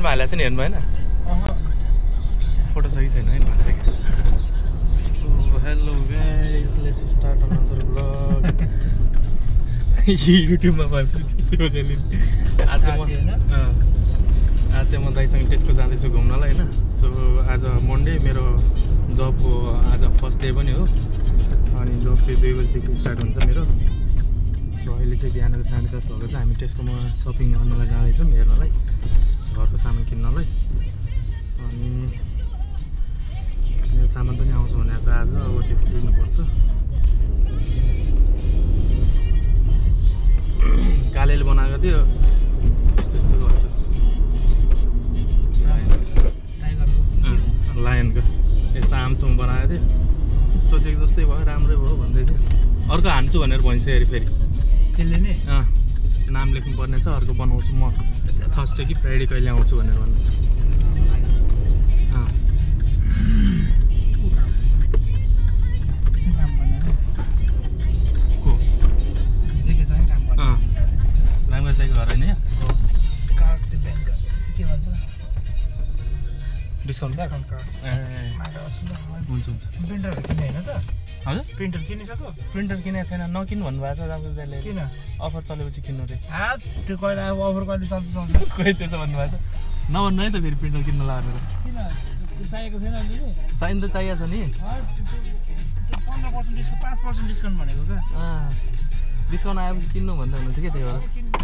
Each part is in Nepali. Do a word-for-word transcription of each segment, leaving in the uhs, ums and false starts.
ग्रुपमा हालेको छ नि हेर्नु भएन फोटो छ कि छैन है भएको छ कि hello guys let's start another blog युट्युबमा भएपछि आज म आज चाहिँ म दाइसँग टेस्को जाँदैछु घुम्नलाई होइन सो आज मन्डे मेरो जबको आज फर्स्ट डे पनि हो अनि जब चाहिँ दुई बजीदेखि स्टार्ट हुन्छ मेरो सो अहिले चाहिँ बिहानको साढे दस भएको चाहिँ हामी टेस्कोमा सपिङ गर्नलाई जाँदैछौँ हेर्नलाई घरको सामान किन्नलाई अनि मेरो सामान पनि आउँछ भने चाहिँ आज अब त्यो लिनुपर्छ कालेले बनाएको थियो यस्तो यस्तो गर्छ लायनको यस्तो आमसुम बनाएको थियो सोचेको जस्तै भयो राम्रै भयो भन्दै थियो अर्को हान्छु भनेर भनिसक्यो अरे फेरि त्यसले नै अँ नाम लेख्नुपर्ने छ अर्को बनाउँछु म थर्सडे कि फ्राइडे कहिले आउँछु भनेर भन्दैछ डिस्काउन्ट डिस्काउन्ट कार्ड ए हुन्छ हुन्छ प्रिन्टरहरू किने होइन त हजुर प्रिन्टर किनिसक्यो प्रिन्टर किनेको छैन नकिन्नु भन्नुभएको छ राम्रो दाइले किन अफर चलेपछि किन्नु रे त्यो कहिले अब अफर कहिले चल्छ चल्छ कोही त्यसो भन्नुभएको छ नभन्नु है त फेरि प्रिन्टर किन्न लागेर किन चाहिएको छैन अहिले चाहिनु त चाहिएको छ नि पन्ध्र पर्सेन्ट डिस्काउन्ट पाँच पर्सेन्ट डिस्काउन्ट भनेको क्या अँ डिस्काउन्ट आएपछि किन्नु भन्दै हुनुहुन्थ्यो क्या त्यही भएर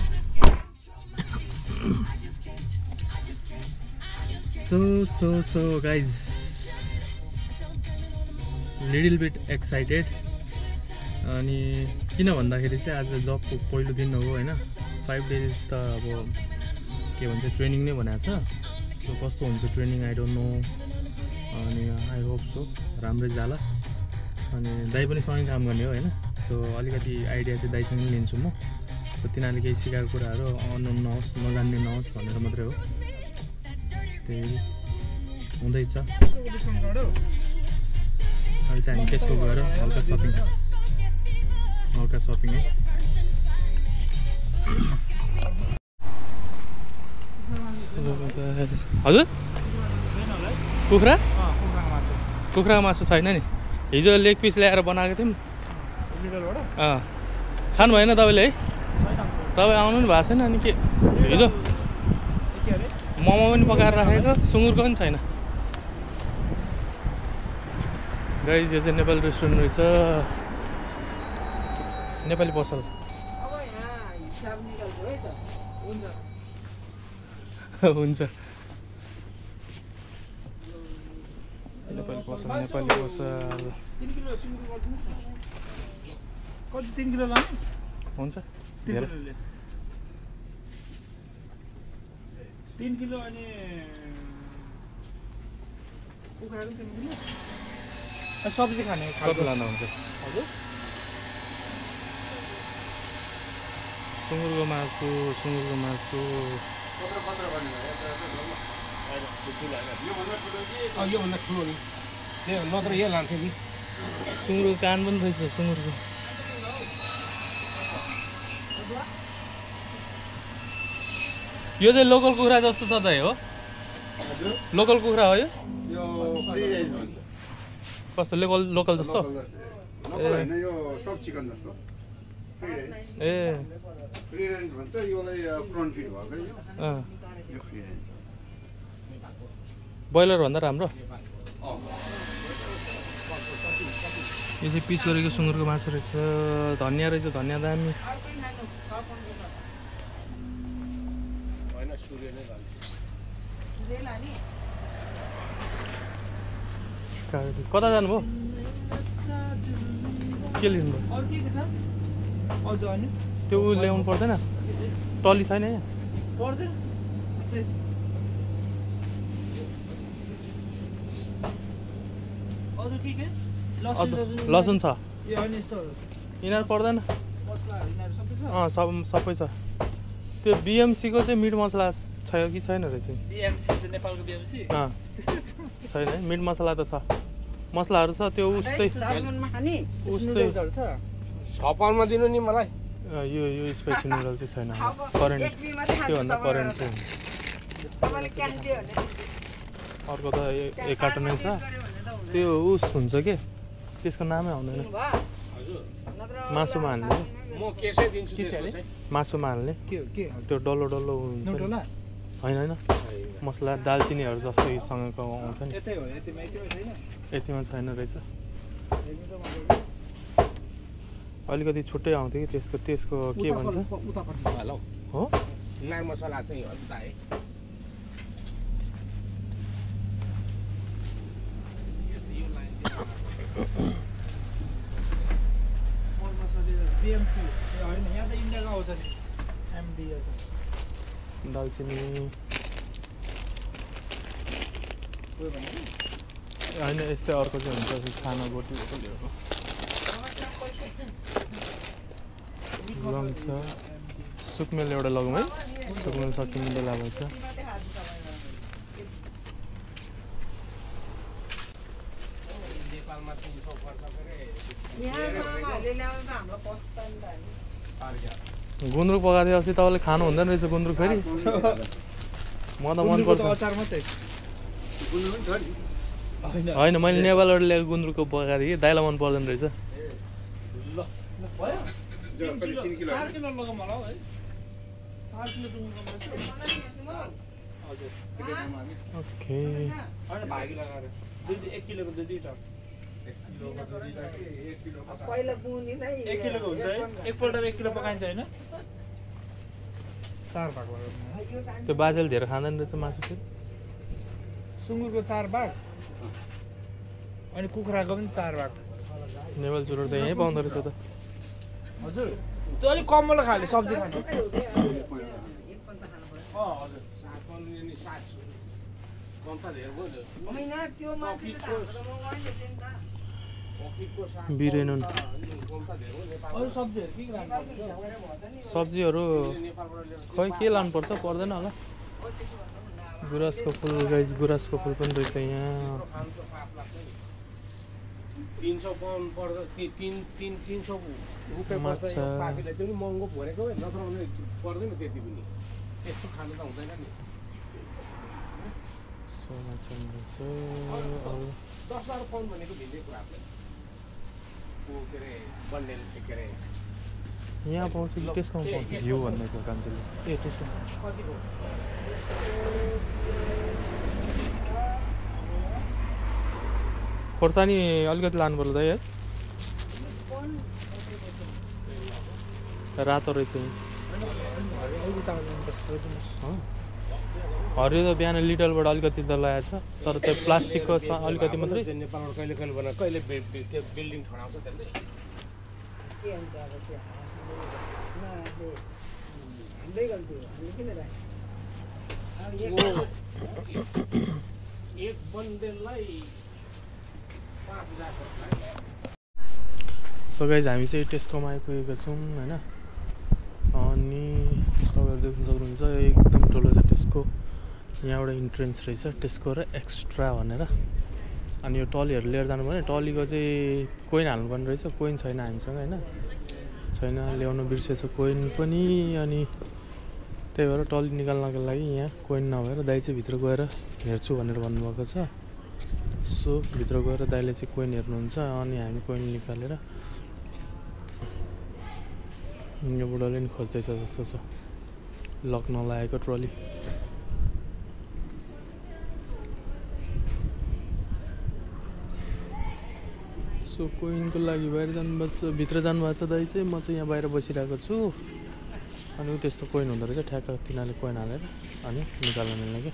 So, so, so guys, little bit excited. अनि किन भन्दाखेरि चाहिँ आज जबको पहिलो दिन हो होइन फाइभ डेज त अब के भन्छ ट्रेनिङ नै भनेको छ सो कस्तो हुन्छ ट्रेनिङ आई डोन्ट नो अनि आई होप सो राम्रै जाला अनि दाइ पनि सँगै काम गर्ने हो होइन सो अलिकति आइडिया चाहिँ दाइसँग लिन्छु म सो तिनीहरूले केही सिकाएको कुराहरू अननोन नहोस् नजान्ने नहोस् भनेर मात्रै हो त्यही हुँदैछ अहिले चाहिँ हामी त्यसको गएर हल्का सपिङ हल्का सपिङ है हजुर कुखुरा कुखुराको मासु छैन नि हिजो लेग पिस ल्याएर बनाएको थियौँ अँ खानु भएन तपाईँले है तपाईँ आउनु नि भएको छैन अनि के हिजो मोमो पनि पकाएर राखेको सुँगुरको पनि छैन गाइज यो चाहिँ नेपाली रेस्टुरेन्ट रहेछ नेपाली पसल हुन्छ नेपाली पसल नेपाली पसल तीन किलो लाने हुन्छ तीन किलो अनि कुखुराको तीन किलो सब्जी खाने कति लानु हुन्छ हजुर सुँगुरको मासु सुँगुरको मासु योभन्दा ठुलो नि त्यो नत्र यो लान्थ्यो कि सुँगुरको कान पनि रहेछ सुँगुरको यो चाहिँ लोकल कुखुरा जस्तो छ त हो लोकल कुखुरा हो यो कस्तो लोकल लोकल जस्तो ए ब्रोइलर भन्दा राम्रो यो चाहिँ पिस गरेको सुँगुरको मासु रहेछ धनियाँ रहेछ धनियाँ दामी कता जानुभयो के लिनुभयो त्यो उ ल्याउनु पर्दैन टली छैन यहाँ लसुन छ यिनीहरू पर्दैन अँ सब सबै छ त्यो बिएमसीको चाहिँ मिट मसला छ कि छैन रहेछ अँ छैन है मिट मसला त छ मसलाहरू छ त्यो उस्तै उस्तै छपनमा दिनु नि मलाई यो यो स्पाइसी नुडल चाहिँ छैन करेन्ट त्योभन्दा करेन्ट चाहिँ अर्को त एक कार्टुनै छ त्यो उस हुन्छ के त्यसको नामै आउँदैन मासुमा हाल्ने म केसै दिन्छु मासुमा हाल्ने त्यो डल्लो डल्लो हुन्छ होइन होइन मसला दालचिनीहरू जस्तैसँगको आउँछ नि यतिमा छैन रहेछ अलिकति छुट्टै आउँथ्यो कि त्यसको त्यसको के भन्छ हो नाग मसला चाहिँ है दालचिनी होइन यस्तै अर्को चाहिँ हुन्छ सानो गोटी गोटीहरू रङ छ सुकमेल एउटा लगौँ है सुकमेल सकिने बेला भएछ गुन्द्रुक पकाएको थियो अस्ति तपाईँले खानु हुँदैन रहेछ गुन्द्रुक फेरि म त मनपर्छ होइन मैले नेपालबाट ल्याएको गुन्द्रुकको पकाएको थिएँ कि दाइलाई मन पर्दैन रहेछ ओके त्यो बाजेले धेरै खाँदैन रहेछ मासु फेरि सुँगुरको चार भाग अनि कुखुराको पनि चार भाग नेपाल चुरोट त यहीँ पाउँदो रहेछ त हजुर त्यो अलिक कमलो खाले सब्जी खानु बिरेनुन अरू सब्जीहरू के सब्जीहरू खै के लानुपर्छ पर्दैन होला गुराँसको फुल गाइस गुराँसको फुल पनि रहेछ यहाँ तीन सौ पाउन्ड पर्छ तिन तिन तिन सौ रुपियाँ पर्छ पाकेलाई त्यो पनि महँगो भरेको नत्र भने पर्दैन त्यति पनि त्यस्तो खानु त हुँदैन नि दस बाह्र पाउन्ड भनेको भिन्दै कुरा के अरे बन्डेल के अरे यहाँ पाउँछ कि त्यसको पाउँछ भ्यू भन्नेको कान्छेले ए त्यसको कतिको खोर्सानी अलिकति लानु पर्छ है रातो रहेछ हरियो त बिहान लिटलबाट अलिकति त लगाएको छ तर त्यो प्लास्टिकको अलिकति मात्रै नेपालबाट कहिले कहिले बनाएको कहिले त्यो बिल्डिङ ठडाउँछ त्यसले एक बन्डेललाई सो गाइज हामी चाहिँ टेस्कोमा आइपुगेका छौँ होइन अनि तपाईँहरू देख्न सक्नुहुन्छ एकदम ठुलो छ टेस्को यहाँ एउटा इन्ट्रेन्स रहेछ टेस्को र एक्स्ट्रा भनेर अनि यो टलीहरू लिएर जानु भने टलीको चाहिँ कोइन हाल्नुपर्ने रहेछ कोइन छैन हामीसँग होइन छैन ल्याउनु बिर्सेछ कोइन पनि अनि त्यही भएर टली निकाल्नको लागि यहाँ कोइन नभएर दाइ चाहिँ भित्र गएर हेर्छु भनेर भन्नुभएको छ सो भित्र गएर दाइले चाहिँ कोइन हेर्नुहुन्छ अनि हामी कोइन निकालेर यो बुढाले नि खोज्दैछ जस्तो छ लक नलागेको ट्रली सो कोइनको लागि बाहिर जानुभएको छ भित्र जानुभएको छ दाइ चाहिँ म चाहिँ यहाँ बाहिर बसिरहेको छु अनि त्यस्तो कोइन हुँदो रहेछ ठ्याक्क तिनीहरूले कोइन हालेर अनि निकाल्न मिल्ने क्या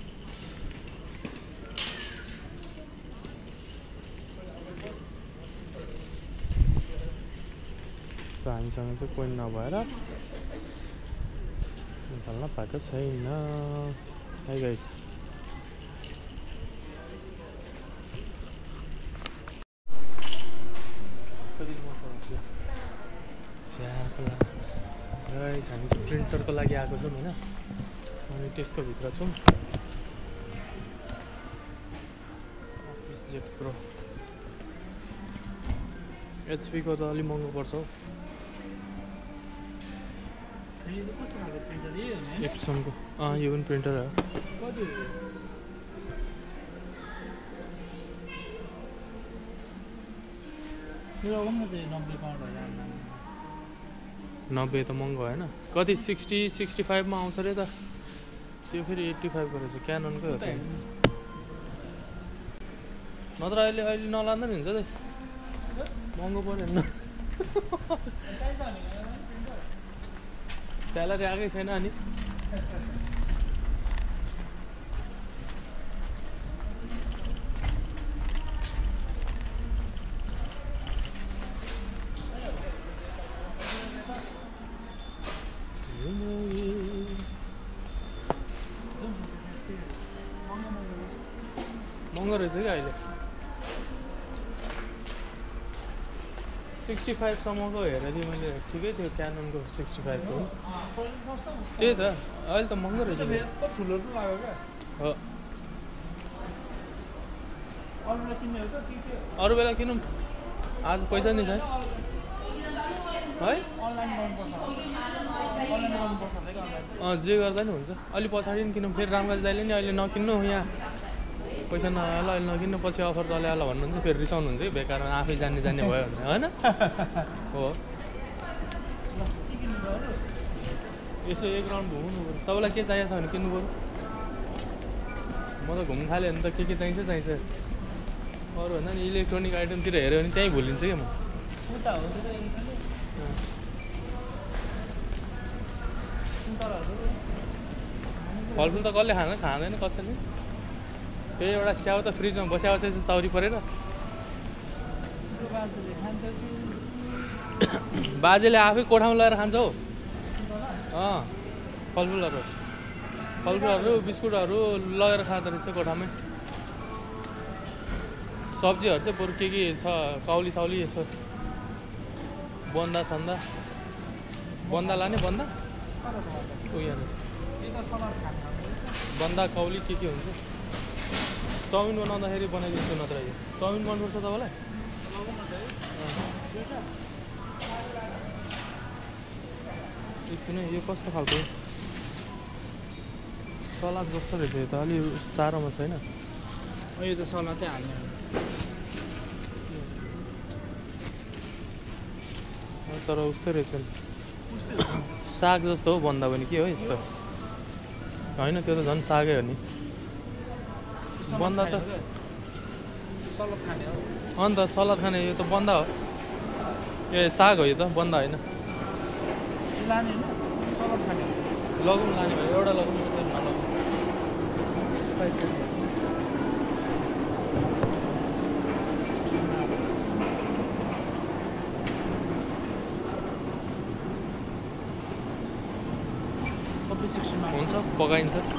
हामीसँग चाहिँ कोइन नभएर निकाल्न पाएको छैन है गाइस गाइस हामी चाहिँ प्रिन्टरको लागि आएको छौँ होइन अनि त्यसको भित्र छौँ जेट प्रो एचपीको त अलिक महँगो पर्छ हौ एप्सनको अँ यो पनि प्रिन्टर हो कति मेरो पनि त नब्बे पाउन्ड हजार नब्बे त महँगो होइन कति सिक्सटी सिक्सटी फाइभमा आउँछ अरे त त्यो फेरि एट्टी फाइभको रहेछ क्याननकै हो त नत्र अहिले अहिले नलाँदा नि हुन्छ त महँगो पऱ्यो नि स्यालेरी आएकै छैन अनि महँगो रहेछ क्या अहिले सिक्सटी फाइभसम्मको हेरेको थिएँ मैले ठिकै थियो क्याननको सिक्सटी फाइभको त्यही त अहिले त महँगो रहेछ ठुलो पनि लाग्यो क्या हो अरू बेला किन्ने हो त अरू बेला किनौँ आज पैसा नि छैन है अनलाइन गर्नुपर्छ अनलाइन गर्नुपर्छ अँ जे गर्दा नि हुन्छ अलि पछाडि नि किनौँ फेरि रामगाज दाइले नि अहिले नकिन्नु यहाँ पैसा नआएला अहिले नकिन्नु पछि अफर चल्याएला भन्नुहुन्छ फेरि रिसाउनुहुन्छ कि बेकारमा आफै जान्ने जान्ने भयो भने होइन हो यसो एक राउन्ड घुम्नु पऱ्यो तपाईँलाई के चाहिएको छ भने किन्नु पऱ्यो म त घुम्नु थालेँ भने त के के चाहिन्छ चाहिन्छ अरू भन्दा नि इलेक्ट्रोनिक आइटमतिर हेऱ्यो भने त्यहीँ भुलिन्छ क्या म फलफुल त कसले खाँदैन खाँदैन कसैले त्यही एउटा स्याउ त फ्रिजमा बस्या बसेपछि चौरी परेर बाजेले आफै कोठामा लगेर खान्छ हौ अँ फलफुलहरू फलफुलहरू बिस्कुटहरू लगेर खाँदो रहेछ कोठामै सब्जीहरू चाहिँ बरु के के छ काउली साउली यसो बन्दा सन्दा बन्दा लाने बन्दा उयो बन्दा काउली के के हुन्छ चाउमिन बनाउँदाखेरि बनाइदिन्छु नत्र यो चाउमिन मनपर्छ तपाईँलाई एकछिन यो कस्तो खालको सलाद जस्तो रहेछ यो त अलि साह्रोमा छैन यो त सलाद चाहिँ हाल्ने तर उस्तै रहेछ नि साग जस्तो हो बन्दा पनि के हो यस्तो होइन त्यो त झन् सागै हो नि बन्दा त सलाद खाने हो अन्त सलाद खाने यो त बन्दा हो ए साग हो यो त बन्दा होइन लाने होइन सलाद खाने लगौँ लाने भयो एउटा लगौँ हुन्छ पकाइन्छ अँ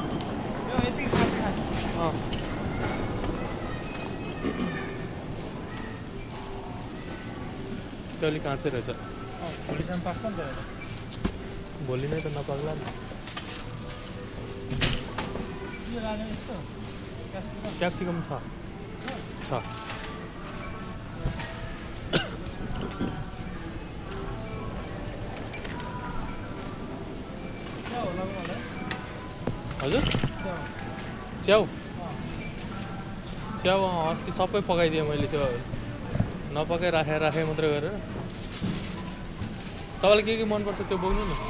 त्यो अलिक काँचै रहेछ भोलिसम्म पाक्छ नि त भोलि नै त नपाक्ला नि क्याप्सिकम छ छ हजुर च्याउ च्याउ अस्ति सबै पकाइदिएँ मैले त्यो नपकाइ राखेँ राखेँ मात्रै गरेर तपाईँलाई के के मनपर्छ त्यो बोक्नु न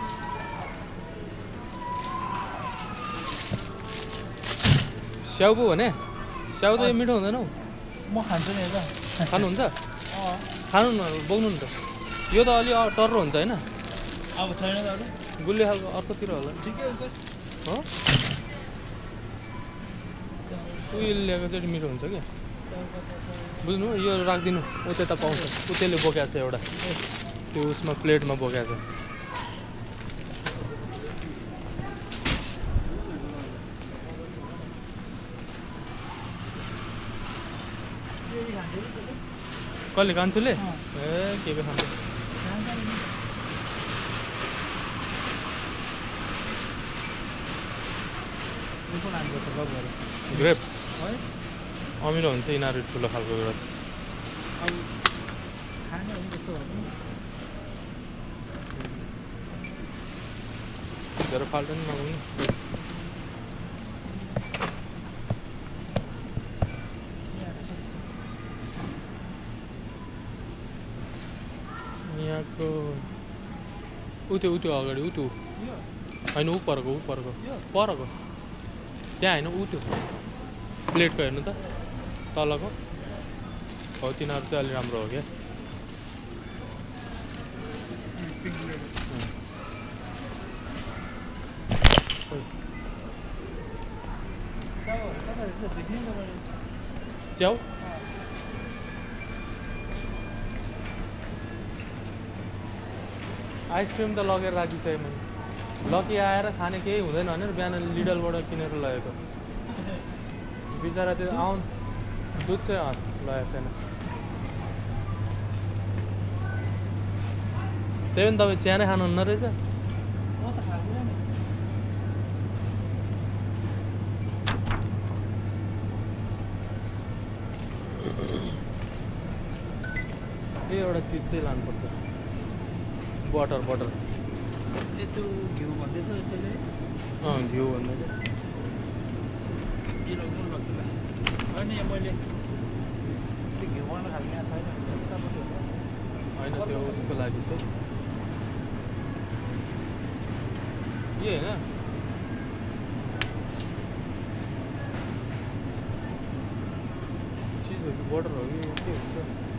स्याउको भने स्याउ त यो मिठो हुँदैन हौ म खान्छु नि त खानुहुन्छ खानु न बोक्नु नि त यो त अलि टर्रो हुन्छ होइन अब छैन त अरू गुलियो खालको अर्कोतिर होला ठिकै हुन्छ हो उयोले ल्याएको चाहिँ मिठो हुन्छ क्या बुझ्नु यो राखिदिनु ऊ त्यता पाउँछ ऊ त्यसले बोकेको छ एउटा त्यो उसमा प्लेटमा बोकेको छ कसले कान्छुले ए के के खान्छ ग्रेप्स अमिलो हुन्छ यिनीहरू ठुलो खालको ग्रेप्स धेरै फाल्टो नि नगर्नु उतु उतु अगाडि उतु यो होइन ऊ परको ऊ परको परको त्यहाँ होइन ऊ त्यो प्लेटको हेर्नु त तलको हो तिनीहरू चाहिँ अलि राम्रो हो क्या पिङ्क प्लेट चाउहरू कता रहेछ देख्नु नि तपाईँले च्याउ आइसक्रिम त लगेर राखिसकेँ मैले लकी आएर खाने केही हुँदैन भनेर बिहान लिडलबाट किनेर लगेको बिचरा त्यो आउँ दुध चाहिँ लगेको छैन त्यही पनि तपाईँ चिया नै खानुहुन्न रहेछ म त खाँदिनँ नि यो एउटा चिज चाहिँ लानुपर्छ बटर बटर ए त्यो घिउ भन्दै थियो त्यसले अँ घिउ भन्दै थियो के लग्नु लग्नुलाई होइन यहाँ मैले त्यो घिउ बनाउन खालको यहाँ छैन होइन त्यो उसको लागि चाहिँ यो होइन चिज हो कि बटर हो कि के हुन्छ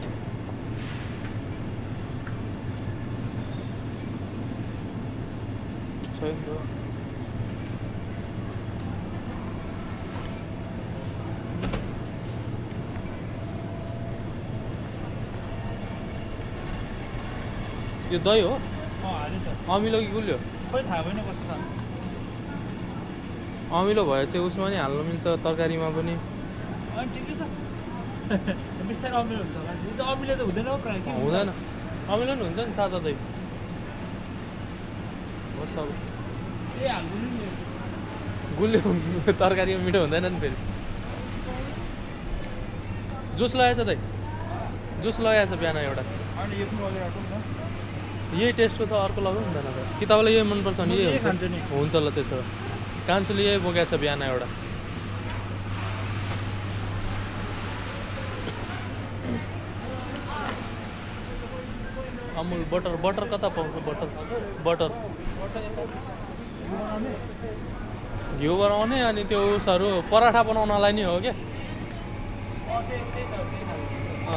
छैन त यो दही हो अँ हाल्यो त अमिलो कि गुलियो खोइ थाहा भएन कस्तो खानु अमिलो भए चाहिँ उसमा नि हाल्नु मिल्छ तरकारीमा पनि अनि ठिकै छ बिस्तारै अमिलो हुन्छ होला यो त अमिलो त हुँदैन हौ प्रायः के हुन्छ? हुँदैन अमिलो नि हुन्छ नि सादा दही होस् अब ए हाल्दिनु नि गुलियो तरकारीमा मिठो हुँदैन नि फेरि जुस लगाएछ दाइ जुस लगाएछ बिहान एउटा होइन यो पनि लगेर राखौँ न यही टेस्टको छ अर्को लगाउँ हुँदैन त कि तपाईँलाई यही मनपर्छ भने म यही यही हुन्छ खान्छु नि हुन्छ ल त्यसो भए कान्छुले यही बोकेको छ बिहान एउटा अमुल बटर बटर कता पाउँछ बटर बटर घिउ बनाउने घिउ बनाउने अनि त्यो उसहरू पराठा बनाउनलाई नि हो क्या अँ त्यही त्यही त त्यही खालको अँ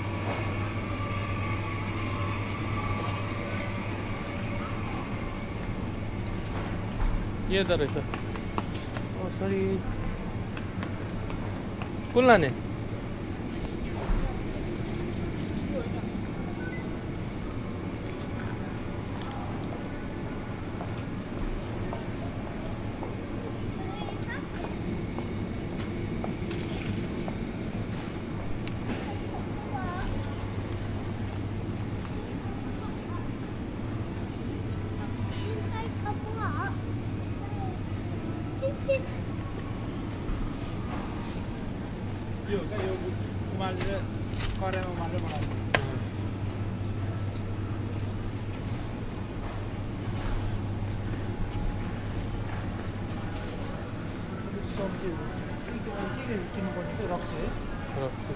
यो त रहेछ ओ सरी कुन लाने यो क्या यो उमालेर कराईमा उमालेर बनाउने सब्जीहरू के के किन्नुपर्छ त्यो रक्सी है रक्सी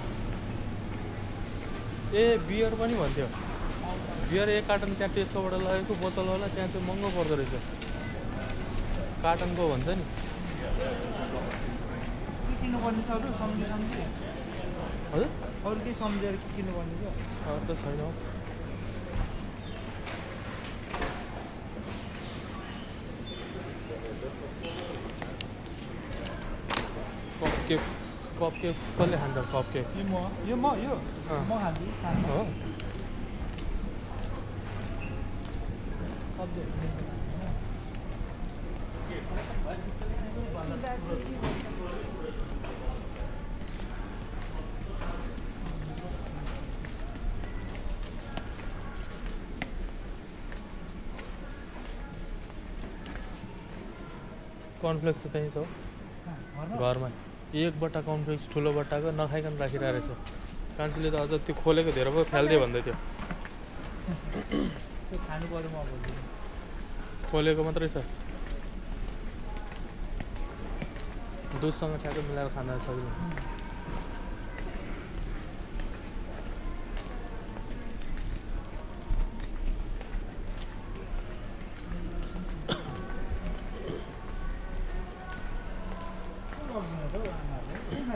ए बियर पनि भन्थ्यो बियर एक कार्टन त्यहाँ टेस्कोबाट लगेको बोतलवाला त्यहाँ चाहिँ महँगो पर्दो रहेछ कार्टनको भन्छ नि के किन्नुपर्ने छ अरू सम्झी सम्झी हजुर अरू केही सम्झेर के किन्नुपर्ने छ अरू त छैन हौ कप केक कप केक कसले खान्छ कप केक यो म यो म यो अँ। म खान्छु खान्छु हो सब्जीहरू किन्नु कर्नफ्लेक्स त त्यहीँ छ हौ घरमा घरमा एक बट्टा कर्नफ्लेक्स ठुलो बट्टाको नखाइकन राखिरहेको रहेछ कान्छीले त अझ त्यो खोलेको धेरै पो फ्याल्दै भन्दै थियो त्यो खानु पऱ्यो म भोलि खोलेको मात्रै छ दुधसँग ठ्याक्कै मिलाएर खान सक्दैन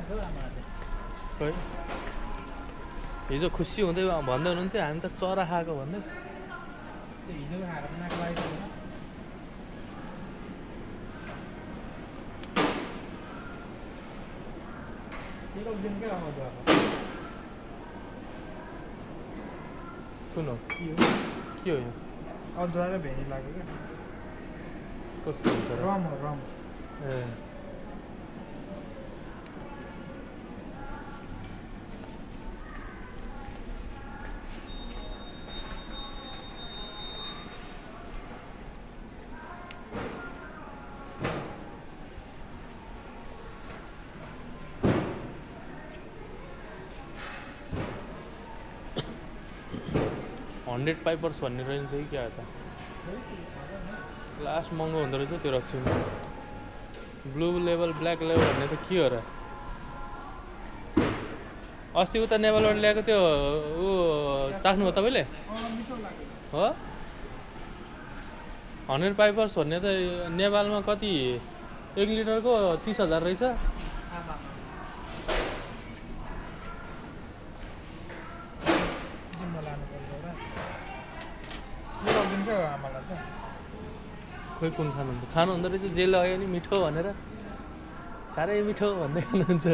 खै हिजो खुसी हुँदै भन्दै हुनुहुन्थ्यो हामी त चरा खाएको भन्दै हिजो खाएर नाक लागेको दिनकै आउँदा कुन हो के हो के हो यो अदुवा र भेनी लाग्यो क्या कस्तो हुन्छ र रम हो रम ए हन्ड्रेड पाइपर्स भन्ने रहेछ कि क्या त लास्ट महँगो हुँदो रहेछ त्यो रक्सीमा ब्लू लेभल ब्ल्याक लेभल भन्ने त के हो र अस्ति उता नेपालबाट ल्याएको त्यो ऊ चाख्नुभयो तपाईँले हो हन्ड्रेड पाइपर्स भन्ने त नेपालमा कति एक लिटरको तिस हजार रहेछ खोइ कुन खानुहुन्छ खानुहुँदो रहेछ जेल आयो नि मिठो भनेर साह्रै मिठो भन्दै खानुहुन्छ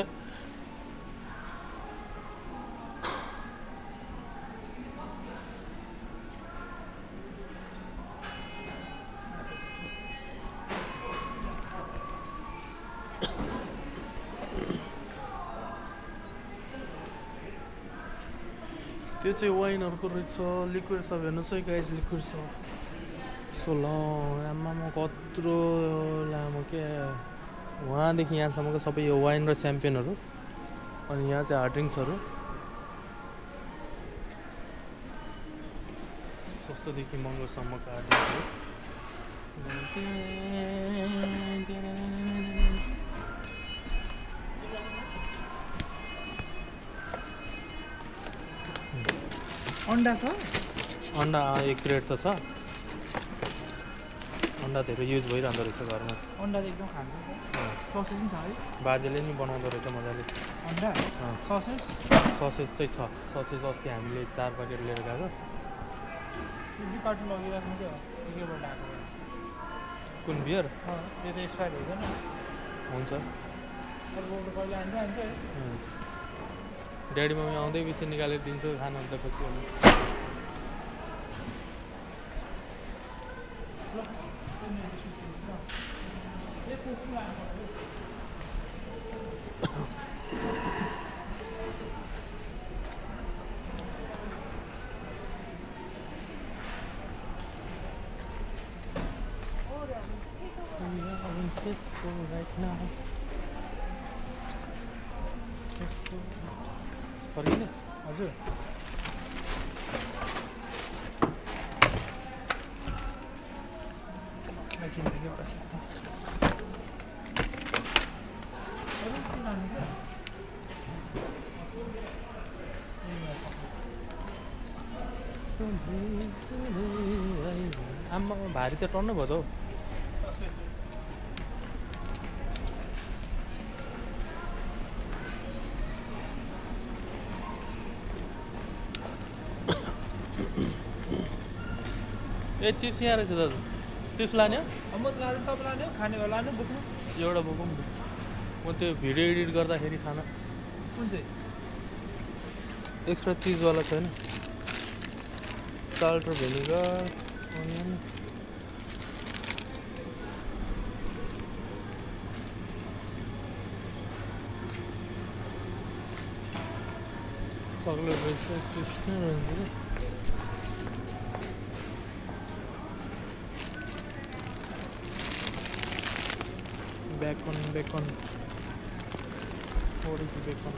त्यो चाहिँ वाइनहरूको रहेछ लिक्विड सब हेर्नुहोस् है गाइज लिक्विड सब सो ल आमामा कत्रो लामो क्या वहाँदेखि यहाँसम्मको सबै यो वाइन र स्याम्पेनहरू अनि यहाँ चाहिँ हार्ड ड्रिङ्क्सहरू सस्तोदेखि महँगोसम्मको हार्ड ड्रिङ्क्सहरू अन्डा छ अन्डा एक क्रेट त छ अन्डा धेरै युज भइरहँदो रहेछ घरमा अन्डा त एकदम खान्छ ससेज पनि छ है बाजेले नि बनाउँदो रहेछ मजाले अन्डा ससेज ससेज चाहिँ छ ससेज अस्ति हामीले चार प्याकेट लिएर गएको दुई कार्टुन लगिराख्नु क्या केबाट आएको कुन बियर त्यो त एक्सपायर हुँदैन हुन्छ अर्को कहिले आन्छ आन्छ है ड्याडी मम्मी आउँदै पछि निकालेर दिन्छु खानुहुन्छ खुसी हुनु Tesco right now. Tesco. फर्किने हजुर किन्दै के बस्छ आम्मा भारी त टन्नु भयो त हौ ए चिप्स यहाँ रहेछ दाजु चिप्स लाने हो म त लाँदै तपाईँ लाने हो खाने भयो लानु बोक्नु एउटा बोकौँ म त्यो भिडियो एडिट गर्दाखेरि खाना कुन चाहिँ एक्स्ट्रा चिजवाला छैन साल्ट र भिनेगर अनियन चक्लेट रहेछ चिप्स नै रहन्छ क्या Bacon, bacon. What is the bacon?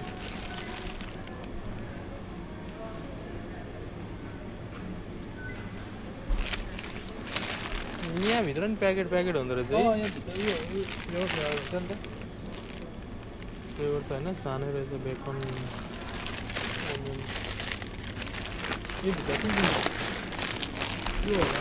यहाँ भित्र नि प्याकेट प्याकेट हुँदो रहेछ है यहाँ भित्र यो फ्लेभर हुन्छ नि त फ्लेभर त होइन सानै रहेछ बेकन यो भित्र कुन कुन यो होला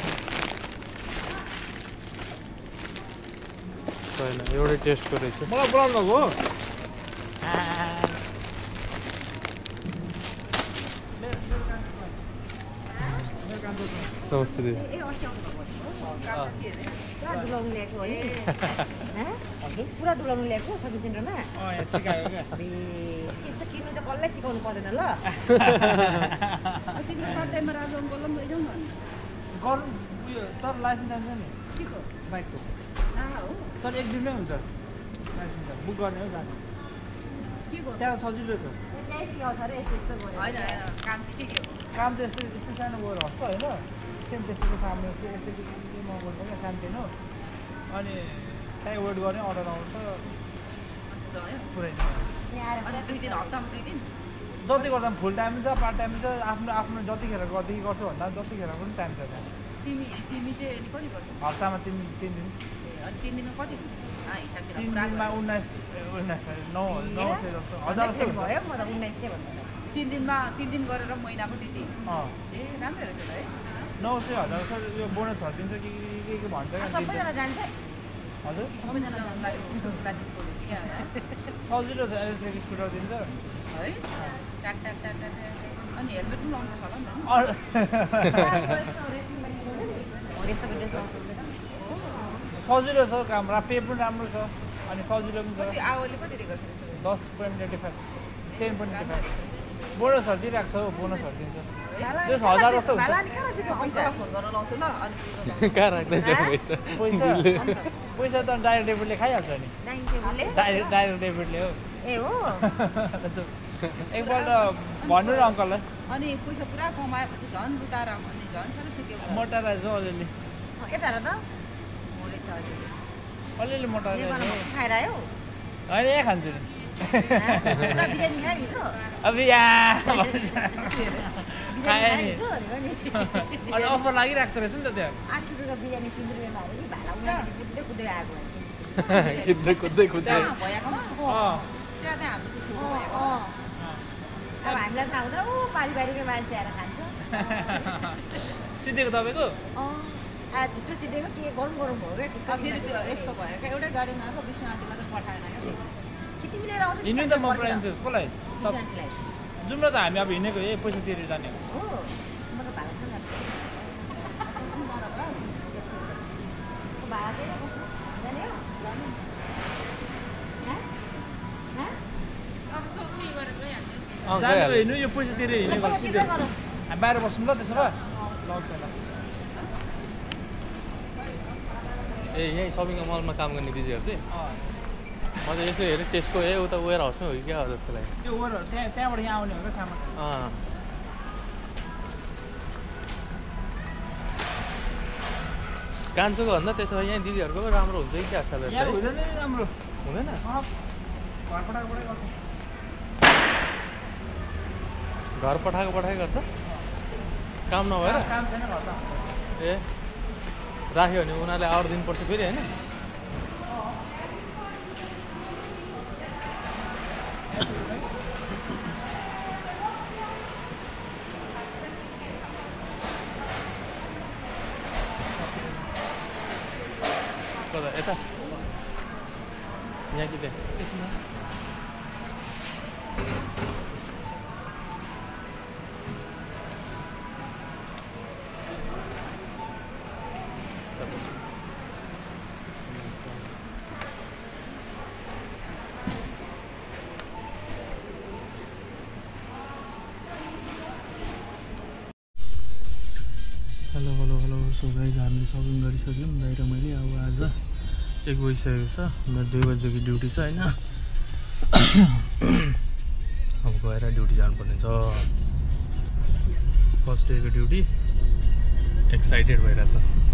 छैन एउटै टेस्टको रहेछ मलाई बोलाउनु भएको हो नमस्ते दिदी पुरा डुलाउनु ल्याएको है पुरा डुलाउनु ल्याएको सपिङ सेन्टरमा सिकायो क्या त्यस्तो किन्नु त कसलाई सिकाउनु पर्दैन ल तिम्रो पार्ट टाइममा राजा अङ्कललाई पनि लैजाउँ न गर्नु उयो तर लाइसेन्स चाहिन्छ नि केको बाइकको हो तर एक दिनमै हुन्छ लाइसेन्स बुक गर्ने हो जाने के गर्नु त्यहाँ सजिलो छ त्यही सिकाउँछ अरे यस्तो यस्तो गरेर होइन काम चाहिँ के के हो काम त यस्तै यस्तो सानो गएर हस्छ होइन सेम त्यसको सामने यस्तो यस्तो के के मगाउँछ क्या सानोतिनो अनि त्यहीँ वेट गर्ने अर्डर आउँछ पुरै अनि दुई दिन हप्तामा दुई दिन जति गर्दा पनि फुल टाइम छ पार्ट टाइम छ आफ्नो आफ्नो जतिखेर गर्दै गर्छु भन्दा जतिखेर पनि टाइम छ त्यहाँ तिमी तिमी चाहिँ अनि कति गर्छौ हप्तामा तिन तिन दिन अनि तिन दिनमा कति हुन्छ हिसाब तिन दिनमा उन्नाइस उन्नाइस नौ नौ सय जस्तो हजार जस्तो हुन्छ भयो म त उन्नाइस सय भन्दा तिन दिनमा तिन दिन गरेर महिनाको त्यति अँ ए राम्रै रहेछ है नौ सय हजार जस्तो यो बोनसहरू दिन्छ कि के के भन्छ क्या सबैजना जान्छ हजुर सबैजना सजिलो छ इलेक्ट्रिक स्कुटर दिन्छ है ट्याक ट्याक ट्याक ट्याक अनि हेलमेट पनि लाउनुपर्छ होला नि त सजिलो छ काम र पे पनि राम्रो छ अनि सजिलो पनि छ कति आवरले कति गर्छ दस point twenty five ten point twenty five बोनसहरू दिइरहेको छ हो बोनसहरू दिन्छ त्यस हजार जस्तो हुन्छ पैसा फोन गरेर लाउँछु ल अनि कहाँ राख्दैछ पैसा पैसा पैसा त डाइरेक्ट डेबिटले खाइहाल्छ नि डाइरेक्ट डाइरेक्ट डेबिटले हो ए हो एकपल्ट भन्नु न अङ्कललाई अनि पैसा पुरा कमाएपछि झन् रुताएर अनि झन् साह्रो सुक्यो मोटाराइज हो अलिअलि यता र त मोरेछ अलिअलि मोटाराइज हो खाएर आयो होइन यहाँ खान्छु नि पुरा बिरयानी खायो हिजो अब यहाँ बिरयानी खायो नि हिजो अरे नि अनि अफर लागिरहेको छ रहेछ नि त त्यहाँ आठ रुपियाँको बिरयानी तिन रुपियाँमा हाल्यो कि भाडा उनीहरूले कुद्दै कुद्दै आएको कुद्दै कुद्दै कुद्दै भएकोमा अँ त्यहाँ त्यहाँ हाम्रो छेउमा भएको अब हामीलाई त आउँदैन ऊ पारिवारिकै मान्छे आएर खान्छ सिधेको तपाईँको अँ आ छिट्टो सिधेको के गरौँ गरौँ भयो क्या ठिक यस्तो भयो क्या एउटै गाडीमा आएको विष्णु आन्टीलाई त पठाएन क्या कि तिमी लिएर आउँछौ हिँड्नु त म पठाइदिन्छु कसलाई आन्टीलाई जाउँ न त हामी अब हिँडेको ए पैसा तिरेर जाने हो म त भाडा खान भाडा दिएर बस्नु जाने हो जाने हिँड्नु यो पैसा तिरेर हिँडेको सिधै हामी बाहिर बस्छौँ ल त्यसो भए ल पहिला ए यहीँ सपिङ मलमा काम गर्ने दिदीहरू चाहिँ म त यसो हेरेँ त्यसको ए उता वेयर हाउसमै हो कि क्या हो जस्तो लाग्यो त्यो ओभर त्यहाँ त्यहाँबाट यहाँ आउने हो क्या सामान अँ कान्छोको भन्दा त्यसो भए यहाँ दिदीहरूको पो राम्रो हुन्छ कि क्या सबै यहाँ हुँदैन नि राम्रो हुँदैन घर पठाएकोबाटै गर्छ घर पठाएको पठाएको गर्छ काम नभएर काम छैन घर त ए राख्यो भने उनीहरूले आवर दिनुपर्छ फेरि होइन कता यता यहाँ कि त्यहाँ त्यसमा hello hello hello so guys हामीले सपिङ गरिसक्यौँ बाहिर मैले अब आज एक बजिसकेको छ मेरो दुई बजीदेखि ड्युटी छ होइन अब गएर ड्युटी जानुपर्ने छ फर्स्ट डेको ड्युटी एक्साइटेड भइरहेछ